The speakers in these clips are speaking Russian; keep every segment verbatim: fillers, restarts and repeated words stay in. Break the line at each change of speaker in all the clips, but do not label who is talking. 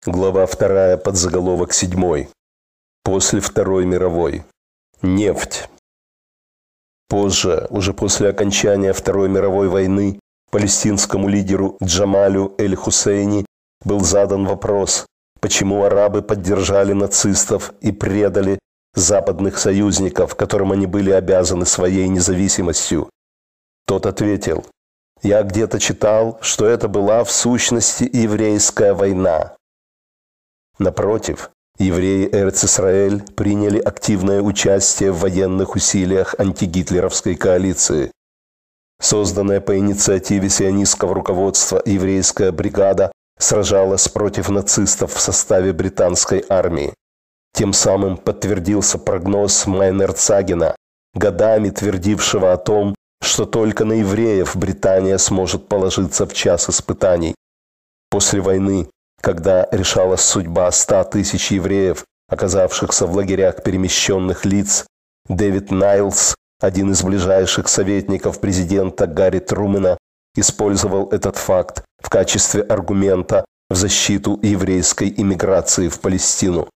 Глава вторая, подзаголовок седьмой. После Второй мировой. Нефть. Позже, уже после окончания Второй мировой войны, палестинскому лидеру Джамалю Эль-Хусейни был задан вопрос, почему арабы поддержали нацистов и предали западных союзников, которым они были обязаны своей независимостью. Тот ответил: «Я где-то читал, что это была в сущности еврейская война». Напротив, евреи Эрец-Исраэль приняли активное участие в военных усилиях антигитлеровской коалиции. Созданная по инициативе сионистского руководства еврейская бригада сражалась против нацистов в составе британской армии. Тем самым подтвердился прогноз Майнерцагена, годами твердившего о том, что только на евреев Британия сможет положиться в час испытаний. После войны, когда решалась судьба ста тысяч евреев, оказавшихся в лагерях перемещенных лиц, Дэвид Найлс, один из ближайших советников президента Гарри Трумэна, использовал этот факт в качестве аргумента в защиту еврейской иммиграции в Палестину.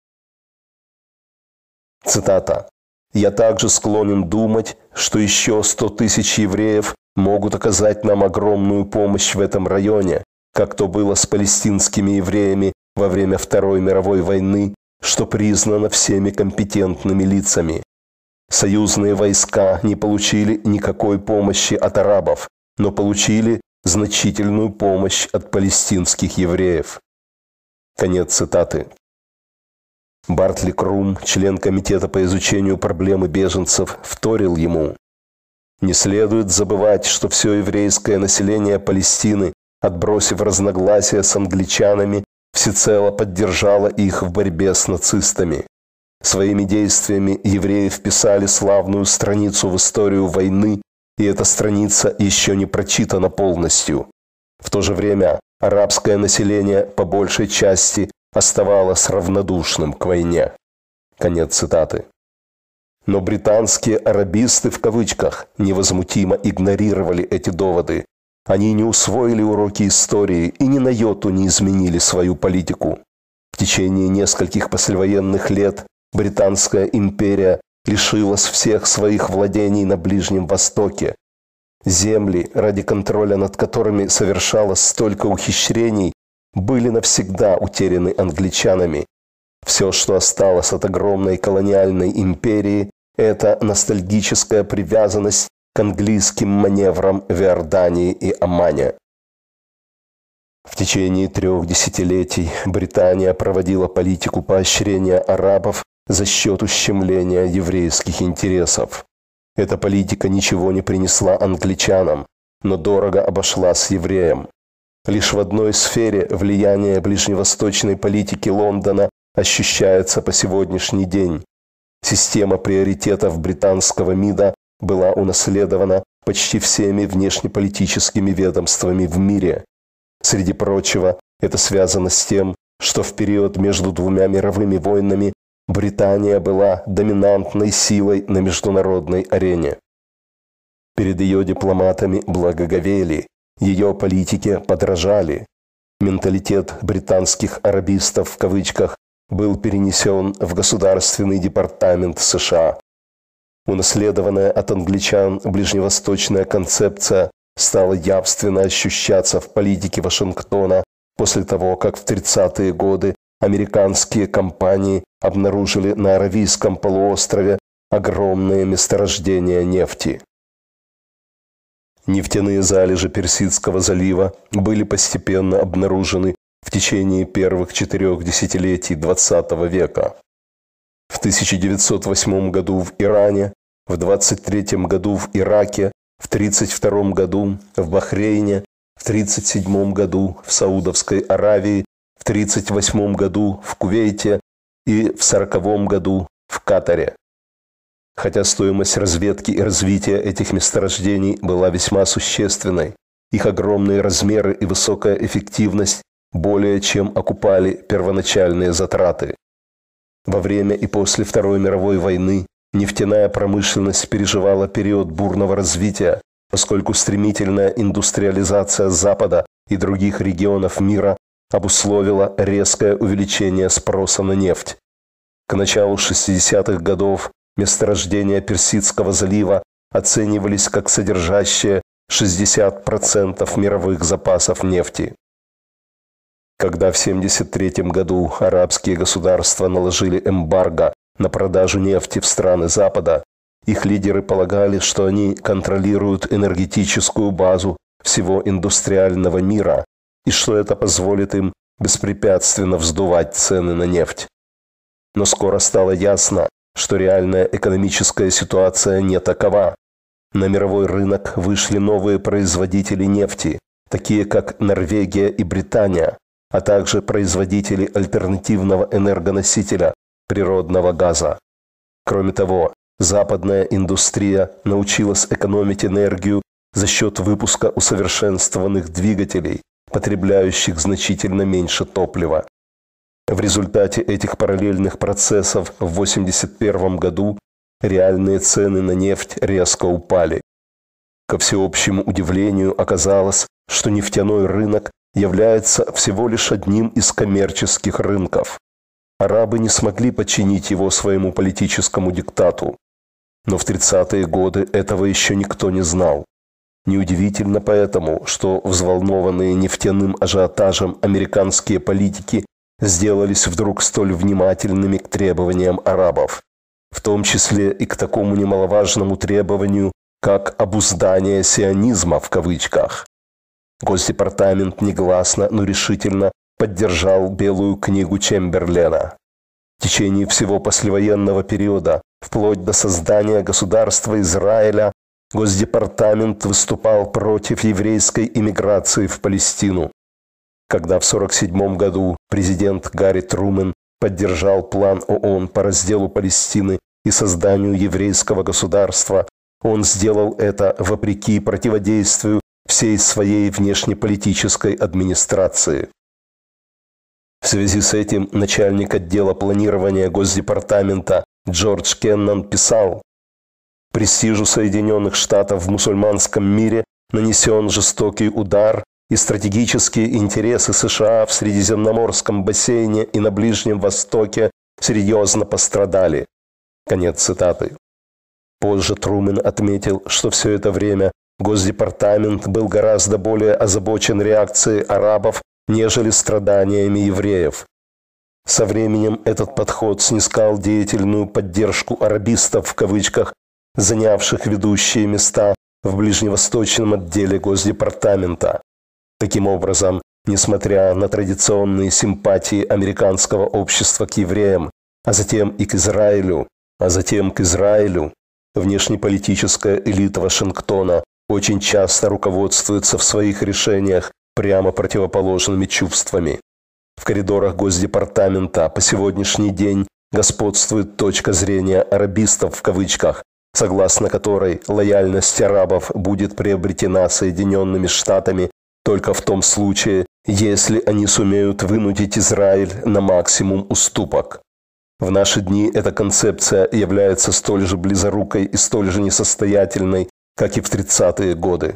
Цитата. «Я также склонен думать, что еще сто тысяч евреев могут оказать нам огромную помощь в этом районе, как то было с палестинскими евреями во время Второй мировой войны, что признано всеми компетентными лицами. Союзные войска не получили никакой помощи от арабов, но получили значительную помощь от палестинских евреев». Конец цитаты. Бартли Крум, член комитета по изучению проблемы беженцев, вторил ему: «Не следует забывать, что все еврейское население Палестины, отбросив разногласия с англичанами, всецело поддержало их в борьбе с нацистами. Своими действиями евреи вписали славную страницу в историю войны, и эта страница еще не прочитана полностью. В то же время арабское население по большей части оставалось равнодушным к войне». Конец цитаты. Но британские «арабисты» в кавычках невозмутимо игнорировали эти доводы. Они не усвоили уроки истории и ни на йоту не изменили свою политику. В течение нескольких послевоенных лет Британская империя лишилась всех своих владений на Ближнем Востоке. Земли, ради контроля над которыми совершалось столько ухищрений, были навсегда утеряны англичанами. Все, что осталось от огромной колониальной империи, это ностальгическая привязанность к английским маневрам в Иордании и Омане. В течение трех десятилетий Британия проводила политику поощрения арабов за счет ущемления еврейских интересов. Эта политика ничего не принесла англичанам, но дорого обошлась евреям. Лишь в одной сфере влияние ближневосточной политики Лондона ощущается по сегодняшний день. Система приоритетов британского МИДа была унаследована почти всеми внешнеполитическими ведомствами в мире. Среди прочего, это связано с тем, что в период между двумя мировыми войнами Британия была доминантной силой на международной арене. Перед ее дипломатами благоговели, ее политике подражали. Менталитет британских «арабистов» в кавычках был перенесен в Государственный департамент США. Унаследованная от англичан ближневосточная концепция стала явственно ощущаться в политике Вашингтона после того, как в тридцатые годы американские компании обнаружили на Аравийском полуострове огромные месторождения нефти. Нефтяные залежи Персидского залива были постепенно обнаружены в течение первых четырех десятилетий двадцатого века. В тысяча девятьсот восьмом году в Иране, в двадцать третьем году в Ираке, в тридцать втором году в Бахрейне, в тридцать седьмом году в Саудовской Аравии, в тридцать восьмом году в Кувейте и в сороковом году в Катаре. Хотя стоимость разведки и развития этих месторождений была весьма существенной, их огромные размеры и высокая эффективность более чем окупали первоначальные затраты. Во время и после Второй мировой войны нефтяная промышленность переживала период бурного развития, поскольку стремительная индустриализация Запада и других регионов мира обусловило резкое увеличение спроса на нефть. К началу шестидесятых годов месторождения Персидского залива оценивались как содержащие шестьдесят процентов мировых запасов нефти. Когда в семьдесят третьем году арабские государства наложили эмбарго на продажу нефти в страны Запада, их лидеры полагали, что они контролируют энергетическую базу всего индустриального мира и что это позволит им беспрепятственно вздувать цены на нефть. Но скоро стало ясно, что реальная экономическая ситуация не такова. На мировой рынок вышли новые производители нефти, такие как Норвегия и Британия, а также производители альтернативного энергоносителя – природного газа. Кроме того, западная индустрия научилась экономить энергию за счет выпуска усовершенствованных двигателей, потребляющих значительно меньше топлива. В результате этих параллельных процессов в восемьдесят первом году реальные цены на нефть резко упали. Ко всеобщему удивлению оказалось, что нефтяной рынок является всего лишь одним из коммерческих рынков. Арабы не смогли подчинить его своему политическому диктату. Но в тридцатые годы этого еще никто не знал. Неудивительно поэтому, что взволнованные нефтяным ажиотажем американские политики сделались вдруг столь внимательными к требованиям арабов, в том числе и к такому немаловажному требованию, как обуздание сионизма в кавычках. Госдепартамент негласно, но решительно поддержал Белую книгу Чемберлена. В течение всего послевоенного периода, вплоть до создания государства Израиля, Госдепартамент выступал против еврейской иммиграции в Палестину. Когда в сорок седьмом году президент Гарри Трумэн поддержал план ООН по разделу Палестины и созданию еврейского государства, он сделал это вопреки противодействию всей своей внешнеполитической администрации. В связи с этим начальник отдела планирования Госдепартамента Джордж Кеннон писал: «Престижу Соединенных Штатов в мусульманском мире нанесен жестокий удар, и стратегические интересы США в Средиземноморском бассейне и на Ближнем Востоке серьезно пострадали». Конец цитаты. Позже Трумэн отметил, что все это время Госдепартамент был гораздо более озабочен реакцией арабов, нежели страданиями евреев. Со временем этот подход снискал деятельную поддержку арабистов в кавычках, занявших ведущие места в ближневосточном отделе Госдепартамента. Таким образом, несмотря на традиционные симпатии американского общества к евреям, а затем и к Израилю, а затем к Израилю, внешнеполитическая элита Вашингтона очень часто руководствуется в своих решениях прямо противоположными чувствами. В коридорах Госдепартамента по сегодняшний день господствует точка зрения арабистов в кавычках, согласно которой лояльность арабов будет приобретена Соединенными Штатами только в том случае, если они сумеют вынудить Израиль на максимум уступок. В наши дни эта концепция является столь же близорукой и столь же несостоятельной, как и в тридцатые годы.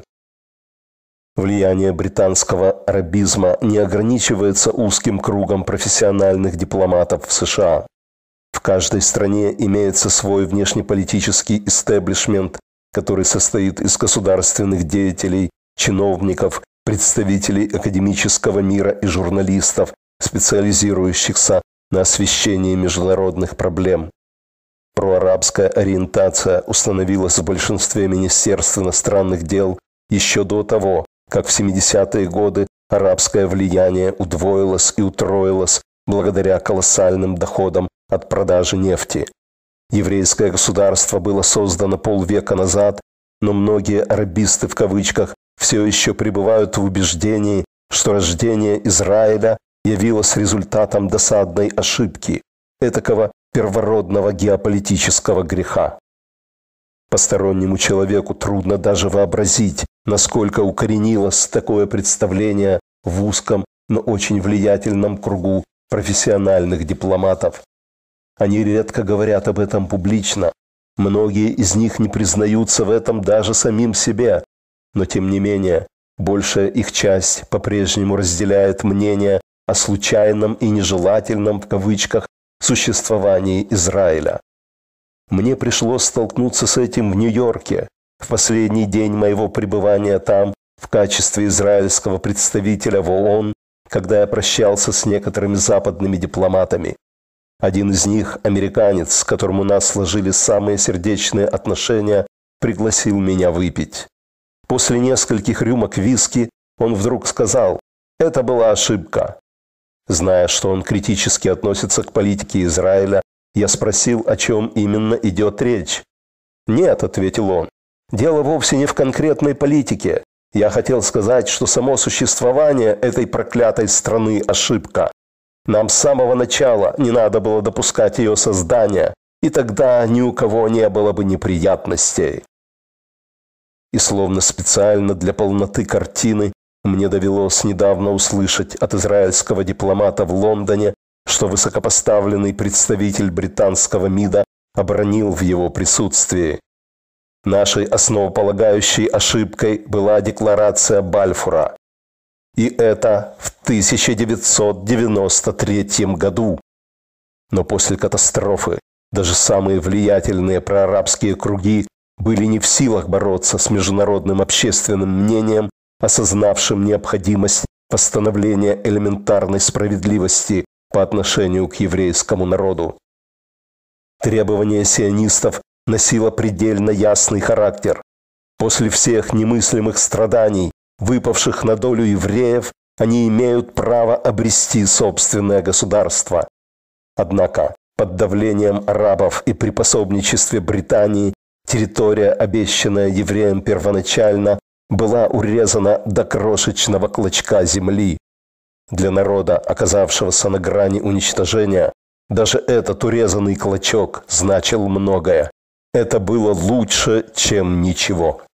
Влияние британского арабизма не ограничивается узким кругом профессиональных дипломатов в США. В каждой стране имеется свой внешнеполитический истеблишмент, который состоит из государственных деятелей, чиновников, представителей академического мира и журналистов, специализирующихся на освещении международных проблем. Проарабская ориентация установилась в большинстве министерств иностранных дел еще до того, как в семидесятые годы арабское влияние удвоилось и утроилось благодаря колоссальным доходам от продажи нефти. Еврейское государство было создано полвека назад, но многие арабисты в кавычках все еще пребывают в убеждении, что рождение Израиля явилось результатом досадной ошибки, этакого первородного геополитического греха. Постороннему человеку трудно даже вообразить, насколько укоренилось такое представление в узком, но очень влиятельном кругу профессиональных дипломатов. Они редко говорят об этом публично, многие из них не признаются в этом даже самим себе, но тем не менее, большая их часть по-прежнему разделяет мнение, о случайном и нежелательном в кавычках существовании Израиля. Мне пришлось столкнуться с этим в Нью-Йорке в последний день моего пребывания там в качестве израильского представителя в ООН, когда я прощался с некоторыми западными дипломатами. Один из них, американец, с которым у нас сложились самые сердечные отношения, пригласил меня выпить. После нескольких рюмок виски он вдруг сказал: «Это была ошибка». Зная, что он критически относится к политике Израиля, я спросил, о чем именно идет речь. «Нет», — ответил он, — «дело вовсе не в конкретной политике. Я хотел сказать, что само существование этой проклятой страны – ошибка. Нам с самого начала не надо было допускать ее создания, и тогда ни у кого не было бы неприятностей». И словно специально для полноты картины мне довелось недавно услышать от израильского дипломата в Лондоне, что высокопоставленный представитель британского МИДа обронил в его присутствии: «Нашей основополагающей ошибкой была декларация Бальфура. И это в тысяча девятьсот девяносто третьем году. Но после катастрофы даже самые влиятельные проарабские круги были не в силах бороться с международным общественным мнением, осознавшим необходимость восстановления элементарной справедливости по отношению к еврейскому народу. Требование сионистов носило предельно ясный характер. После всех немыслимых страданий, выпавших на долю евреев, они имеют право обрести собственное государство. Однако, под давлением арабов и при пособничестве Британии, территория, обещанная евреям первоначально, была урезана до крошечного клочка земли. Для народа, оказавшегося на грани уничтожения, даже этот урезанный клочок значил многое. Это было лучше, чем ничего.